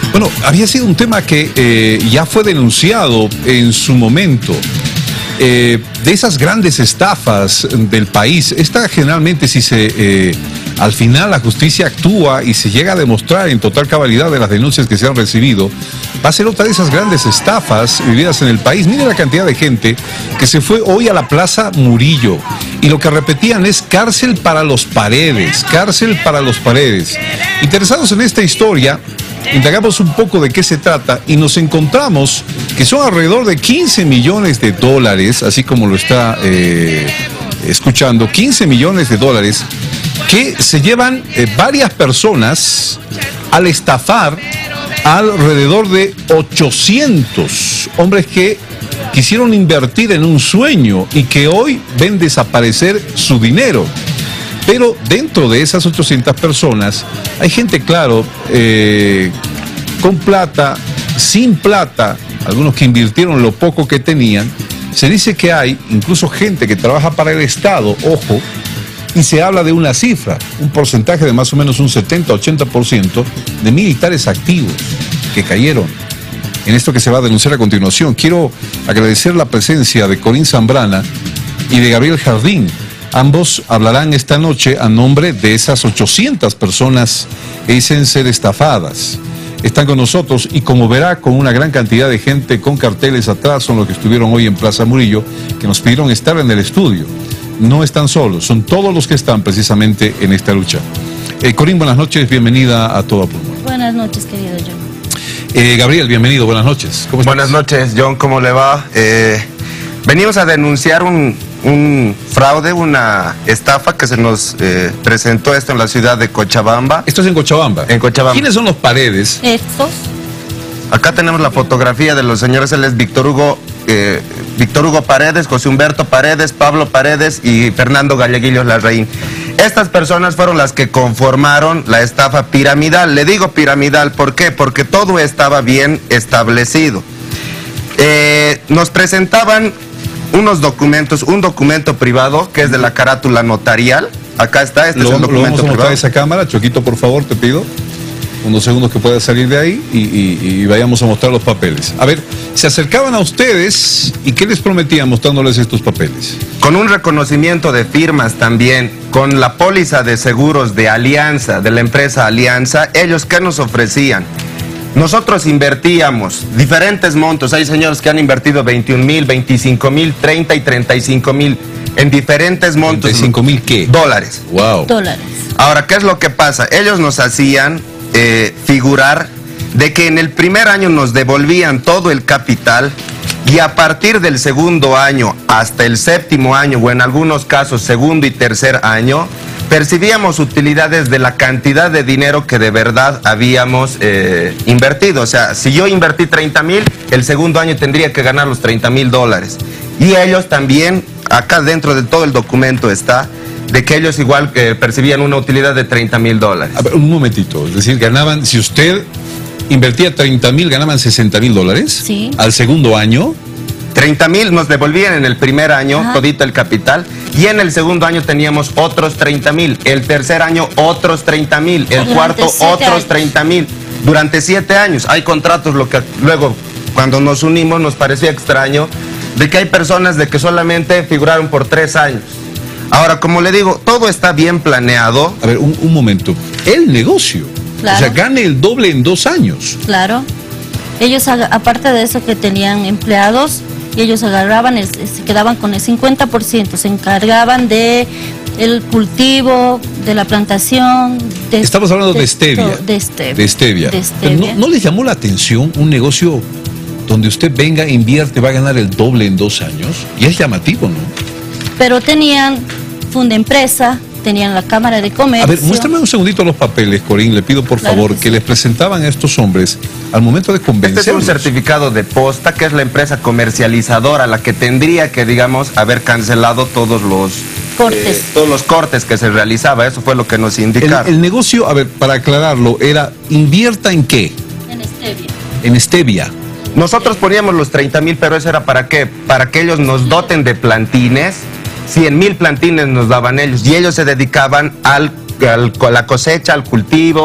Bueno, había sido un tema que ya fue denunciado en su momento. De esas grandes estafas del país, esta generalmente al final la justicia actúa y se llega a demostrar en total cabalidad de las denuncias que se han recibido, va a ser otra de esas grandes estafas vividas en el país. Mire la cantidad de gente que se fue hoy a la Plaza Murillo y lo que repetían es cárcel para los Paredes, cárcel para los Paredes. Interesados en esta historia, indagamos un poco de qué se trata y nos encontramos que son alrededor de 15 millones de dólares, así como lo está escuchando, 15 millones de dólares que se llevan varias personas al estafar alrededor de 800 hombres que quisieron invertir en un sueño y que hoy ven desaparecer su dinero. Pero dentro de esas 800 personas hay gente, claro, con plata, sin plata, algunos que invirtieron lo poco que tenían. Se dice que hay incluso gente que trabaja para el Estado, ojo, y se habla de una cifra, un porcentaje de más o menos un 70-80% de militares activos que cayeron en esto que se va a denunciar a continuación. Quiero agradecer la presencia de Corín Zambrana y de Gabriel Jardín. Ambos hablarán esta noche a nombre de esas 800 personas que dicen ser estafadas. Están con nosotros y, como verá, con una gran cantidad de gente con carteles atrás, son los que estuvieron hoy en Plaza Murillo, que nos pidieron estar en el estudio. No están solos, son todos los que están precisamente en esta lucha. Corín, buenas noches, bienvenida a Todo Pulmón. Buenas noches, querido John. Gabriel, bienvenido, buenas noches. ¿Cómo estás? Buenas noches, John, ¿cómo le va? Venimos a denunciar un fraude, una estafa que se nos presentó esto en la ciudad de Cochabamba. Esto es en Cochabamba. En Cochabamba. ¿Quiénes son los Paredes? Estos. Acá tenemos la fotografía de los señores, él es Víctor Hugo Paredes, José Humberto Paredes, Pablo Paredes y Fernando Galleguillos Larraín. Estas personas fueron las que conformaron la estafa piramidal. Le digo piramidal, ¿por qué? Porque todo estaba bien establecido. Nos presentaban unos documentos, un documento privado que es de la carátula notarial. Acá está, este es el documento privado. Lo vamos a mostrar privado. esa cámara, Choquito, por favor, te pido. Unos segundos que pueda salir de ahí y vayamos a mostrar los papeles. A ver, se acercaban a ustedes y ¿qué les prometían mostrándoles estos papeles? Con un reconocimiento de firmas también, con la póliza de seguros de Alianza, de la empresa Alianza. Ellos, ¿qué nos ofrecían? Nosotros invertíamos diferentes montos. Hay señores que han invertido 21,000, 25,000, 30 y 35,000 en diferentes montos. ¿35,000 qué? Dólares. Wow. Dólares. Ahora, ¿qué es lo que pasa? Ellos nos hacían figurar de que en el primer año nos devolvían todo el capital y a partir del segundo año hasta el séptimo año, o en algunos casos segundo y tercer año, percibíamos utilidades de la cantidad de dinero que de verdad habíamos invertido. O sea, si yo invertí 30,000, el segundo año tendría que ganar los 30,000 dólares. Y ellos también, acá dentro de todo el documento está, de que ellos igual percibían una utilidad de 30,000 dólares. A ver, un momentito, es decir, ganaban, si usted invertía 30,000, ganaban 60,000 dólares. Sí. Al segundo año. 30,000 nos devolvían en el primer año, ajá, todito el capital, y en el segundo año teníamos otros 30,000, el tercer año otros 30,000, el cuarto otros 30,000, durante 7 años. Hay contratos, lo que luego cuando nos unimos nos parecía extraño, de que hay personas de que solamente figuraron por 3 años. Ahora, como le digo, todo está bien planeado. A ver, un momento, el negocio, claro, o sea, gane el doble en 2 años. Claro. Ellos, aparte de eso, que tenían empleados, y ellos agarraban, se quedaban con el 50%, se encargaban de el cultivo, de la plantación. Estamos hablando de stevia. De stevia. De stevia. De stevia. ¿No les llamó la atención un negocio donde usted venga, invierte, va a ganar el doble en 2 años? Y es llamativo, ¿no? Pero tenían funda empresa, tenían la Cámara de Comercio. A ver, muéstrame un segundito los papeles, Corín, le pido por favor, que les presentaban a estos hombres al momento de convencerlos. Este es un certificado de posta, que es la empresa comercializadora, la que tendría que, digamos, haber cancelado todos los cortes que se realizaba. Eso fue lo que nos indicaron. El negocio, a ver, para aclararlo, era ¿invierta en qué? En stevia. En stevia. Nosotros poníamos los 30,000, pero eso era ¿para qué? Para que ellos nos doten de plantines. 100,000 plantines nos daban ellos y ellos se dedicaban a la cosecha, al cultivo,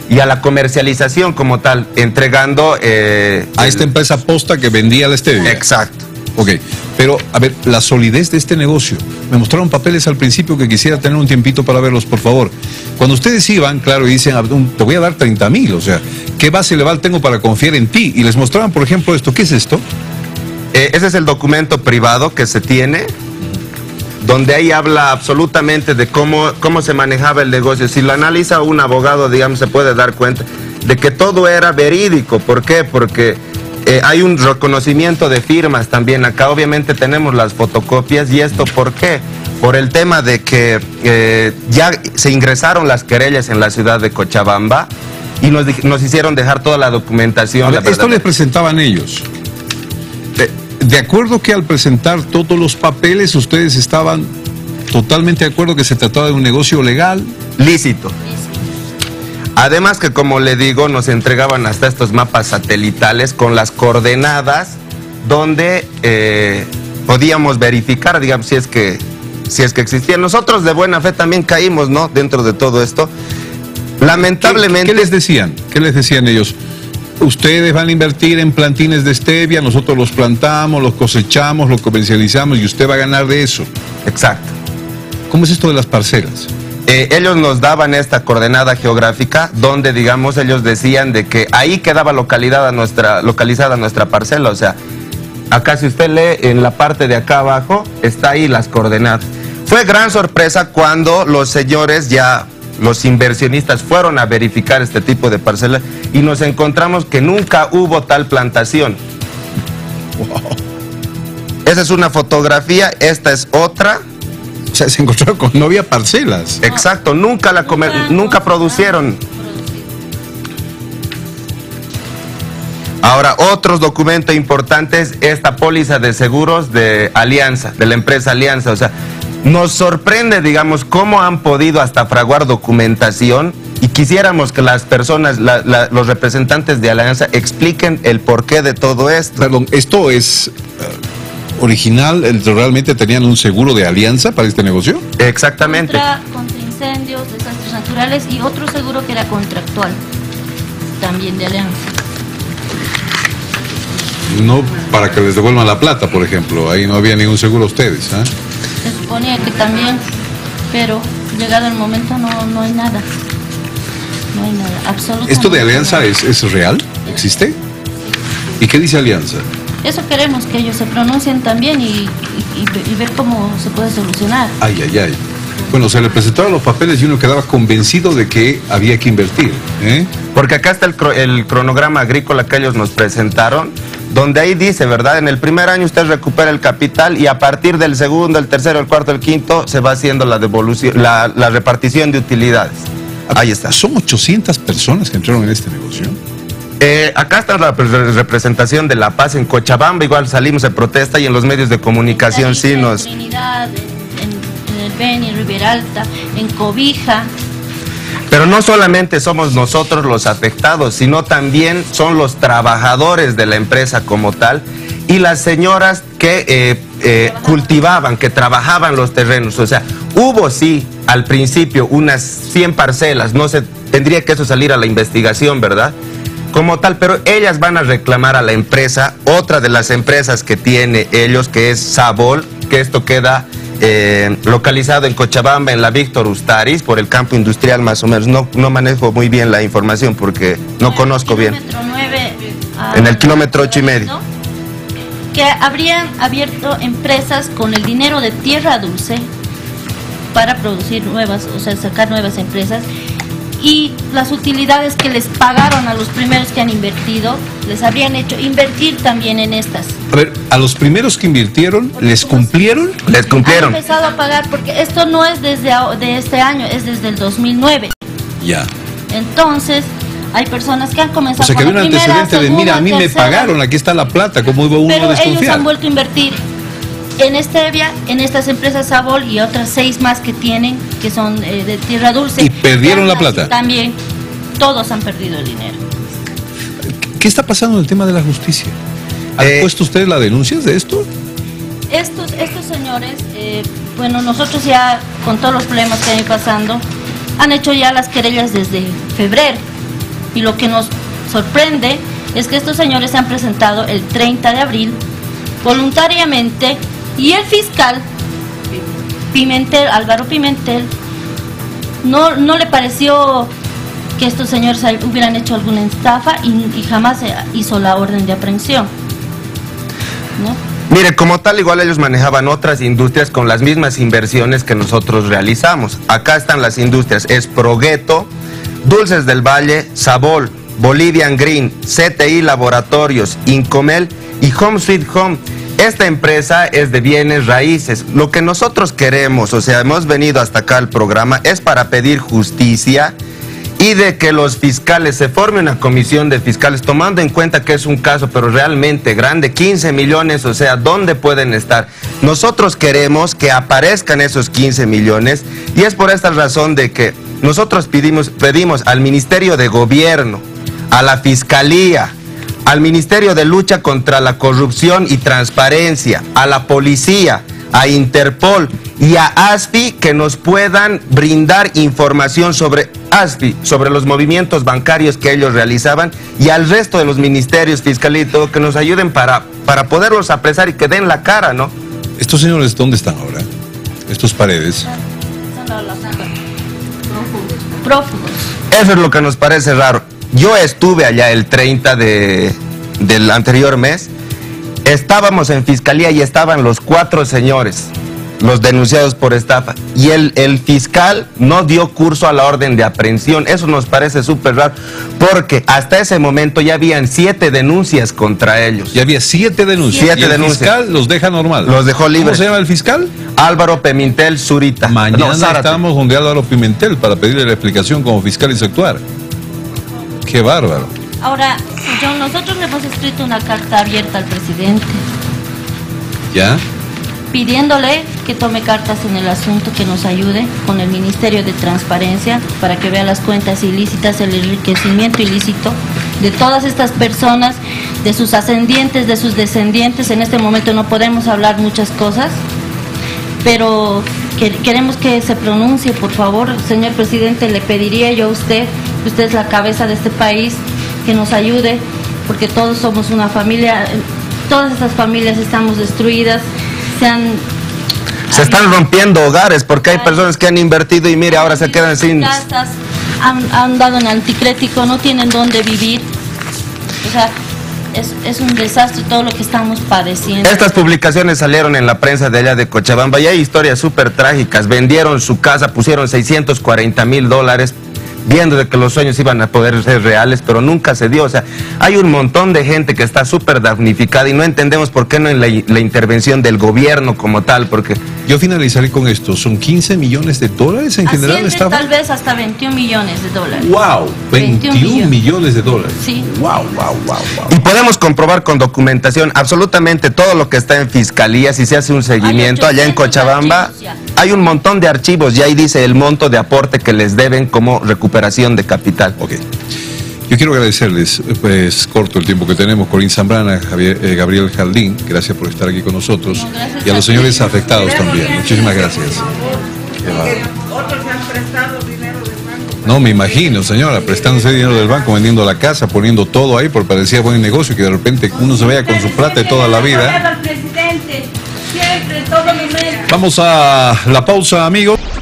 y a la comercialización como tal, entregando... a esta empresa posta que vendía la stevia. Exacto. Ok, pero a ver, la solidez de este negocio. Me mostraron papeles al principio que quisiera tener un tiempito para verlos, por favor. Cuando ustedes iban, claro, y dicen, te voy a dar 30,000, o sea, ¿qué base legal tengo para confiar en ti? Y les mostraban, por ejemplo, esto. ¿Qué es esto? Ese es el documento privado que se tiene, donde ahí habla absolutamente de cómo se manejaba el negocio. Si lo analiza un abogado, digamos, se puede dar cuenta de que todo era verídico. ¿Por qué? Porque hay un reconocimiento de firmas también. Acá obviamente tenemos las fotocopias. ¿Y esto por qué? Por el tema de que ya se ingresaron las querellas en la ciudad de Cochabamba y nos hicieron dejar toda la documentación. Esto les presentaban ellos. De acuerdo que al presentar todos los papeles, ustedes estaban totalmente de acuerdo que se trataba de un negocio legal. Lícito. Además que, como le digo, nos entregaban hasta estos mapas satelitales con las coordenadas donde podíamos verificar, digamos, si es que existían. Nosotros de buena fe también caímos, ¿no?, dentro de todo esto. Lamentablemente... ¿Qué les decían? ¿Qué les decían ellos? Ustedes van a invertir en plantines de stevia, nosotros los plantamos, los cosechamos, los comercializamos y usted va a ganar de eso. Exacto. ¿Cómo es esto de las parcelas? Ellos nos daban esta coordenada geográfica donde, digamos, ellos decían de que ahí quedaba localizada nuestra parcela. O sea, acá si usted lee en la parte de acá abajo, está ahí las coordenadas. Fue gran sorpresa cuando los señores los inversionistas fueron a verificar este tipo de parcelas y nos encontramos que nunca hubo tal plantación. Wow. Esa es una fotografía, esta es otra. O sea, se encontraron con no había parcelas. Exacto, nunca producieron. Ahora, otros documentos importantes, esta póliza de seguros de Alianza, de la empresa Alianza. O sea, nos sorprende, digamos, cómo han podido hasta fraguar documentación y quisiéramos que las personas, los representantes de Alianza expliquen el porqué de todo esto. Perdón, ¿esto es original? ¿Realmente tenían un seguro de Alianza para este negocio? Exactamente. Contra incendios, desastres naturales y otro seguro que era contractual, también de Alianza. No para que les devuelvan la plata, por ejemplo. Ahí no había ningún seguro a ustedes, ¿eh? Se suponía que también, pero llegado el momento no hay nada. No hay nada, absolutamente. ¿Esto de Alianza es real? ¿Existe? ¿Y qué dice Alianza? Eso queremos, que ellos se pronuncien también y ver cómo se puede solucionar. Ay. Bueno, se le presentaron los papeles y uno quedaba convencido de que había que invertir, ¿eh? Porque acá está el cronograma agrícola que ellos nos presentaron, donde ahí dice, ¿verdad? En el primer año usted recupera el capital y a partir del segundo, el tercero, el cuarto, el quinto, se va haciendo la devolución, la repartición de utilidades. Ahí está. ¿Son 800 personas que entraron en este negocio? Acá está la representación de La Paz en Cochabamba, igual salimos en protesta y en los medios de comunicación sí nos... En Trinidad, en el Beni, en Ribera Alta, en Cobija. Pero no solamente somos nosotros los afectados, sino también son los trabajadores de la empresa como tal y las señoras que cultivaban, que trabajaban los terrenos. O sea, hubo sí al principio unas 100 parcelas, no se tendría que eso salir a la investigación, ¿verdad? Como tal, pero ellas van a reclamar a la empresa, otra de las empresas que tiene ellos, que es Sabol, que esto queda localizado en Cochabamba, en la Víctor Ustaris, por el campo industrial más o menos. No manejo muy bien la información porque no conozco bien. En el kilómetro 8,5. ¿No? Que habrían abierto empresas con el dinero de Tierra Dulce para producir nuevas, o sea, sacar nuevas empresas. Y las utilidades que les pagaron a los primeros que han invertido, les habrían hecho invertir también en estas. A ver, a los primeros que invirtieron, ¿les cumplieron? Les cumplieron. Han empezado a pagar, porque esto no es de este año, es desde el 2009. Ya. Entonces, hay personas que han comenzado o sea, que con había un antecedente de, mira, a mí me pagaron, aquí está la plata, ¿cómo iba uno a desconfiar? Pero ellos han vuelto a invertir en stevia, en estas empresas Sabol y otras 6 más que tienen, que son de Tierra Dulce. ¿Y perdieron la plata? También, todos han perdido el dinero. ¿Qué está pasando en el tema de la justicia? ¿Han puesto ustedes las denuncias de esto? Estos señores, bueno, nosotros ya, con todos los problemas que han ido pasando, han hecho ya las querellas desde febrero. Y lo que nos sorprende es que estos señores se han presentado el 30 de abril voluntariamente y el fiscal Pimentel, Álvaro Pimentel, no le pareció que estos señores hubieran hecho alguna estafa y jamás hizo la orden de aprehensión, ¿no? Mire, como tal, igual ellos manejaban otras industrias con las mismas inversiones que nosotros realizamos. Acá están las industrias, es Progueto, Dulces del Valle, Sabol, Bolivian Green, CTI Laboratorios, Incomel y Home Sweet Home. Esta empresa es de bienes raíces. Lo que nosotros queremos, o sea, hemos venido hasta acá al programa, es para pedir justicia y de que los fiscales se forme una comisión de fiscales, tomando en cuenta que es un caso, pero realmente grande, 15 millones, o sea, ¿dónde pueden estar? Nosotros queremos que aparezcan esos 15 millones y es por esta razón de que nosotros pedimos al Ministerio de Gobierno, a la Fiscalía, al Ministerio de Lucha contra la Corrupción y Transparencia, a la Policía, a Interpol y a ASFI que nos puedan brindar información sobre ASFI, sobre los movimientos bancarios que ellos realizaban y al resto de los ministerios fiscales y todo, que nos ayuden para poderlos apresar y que den la cara, ¿no? ¿Estos señores dónde están ahora? Estos Paredes. Prófugos. Eso es lo que nos parece raro. Yo estuve allá el 30 del anterior mes, estábamos en fiscalía y estaban los 4 señores, los denunciados por estafa, y el fiscal no dio curso a la orden de aprehensión. Eso nos parece súper raro, porque hasta ese momento ya habían 7 denuncias contra ellos. Ya había 7 denuncias. 7 y el denuncias. fiscal los deja normal. Los dejó libres. ¿Cómo se llama el fiscal? Álvaro Pimentel Zurita. Mañana Zárate. estamos donde Álvaro Pimentel para pedirle la explicación como fiscal y actuar. Qué bárbaro. Ahora, John, nosotros le hemos escrito una carta abierta al presidente, ¿Ya? pidiéndole que tome cartas en el asunto, que nos ayude con el Ministerio de Transparencia para que vea las cuentas ilícitas, el enriquecimiento ilícito de todas estas personas, de sus ascendientes, de sus descendientes. En este momento no podemos hablar muchas cosas, pero queremos que se pronuncie, por favor. Señor presidente, le pediría yo a usted es la cabeza de este país, que nos ayude, porque todos somos una familia, todas estas familias estamos destruidas, se están rompiendo hogares porque hay personas que han invertido y mire, ahora se quedan sin casas, han dado en anticrético, no tienen dónde vivir. O sea, es un desastre todo lo que estamos padeciendo. Estas publicaciones salieron en la prensa de allá de Cochabamba y hay historias súper trágicas. Vendieron su casa, pusieron $640,000 viendo de que los sueños iban a poder ser reales, pero nunca se dio. O sea, hay un montón de gente que está súper damnificada y no entendemos por qué no en la intervención del gobierno como tal, porque... Yo finalizaré con esto, ¿son 15 millones de dólares en general? Asciende tal vez hasta 21 millones de dólares. ¡Wow! 21 millones de dólares. Sí. ¡Wow! Y podemos comprobar con documentación absolutamente todo lo que está en fiscalía, si se hace un seguimiento allá en Cochabamba. Hay un montón de archivos y ahí dice el monto de aporte que les deben como recuperación de capital. Ok. Yo quiero agradecerles, pues corto el tiempo que tenemos, Corín Zambrana, Gabriel Jardín, gracias por estar aquí con nosotros, y a los señores afectados también. Muchísimas gracias. Otros han prestado dinero del banco. No, me imagino, señora, prestándose dinero del banco, vendiendo la casa, poniendo todo ahí, porque parecía buen negocio, que de repente uno se vaya con su plata de toda la vida. Al presidente, siempre, en todo momento. Vamos a la pausa, amigos.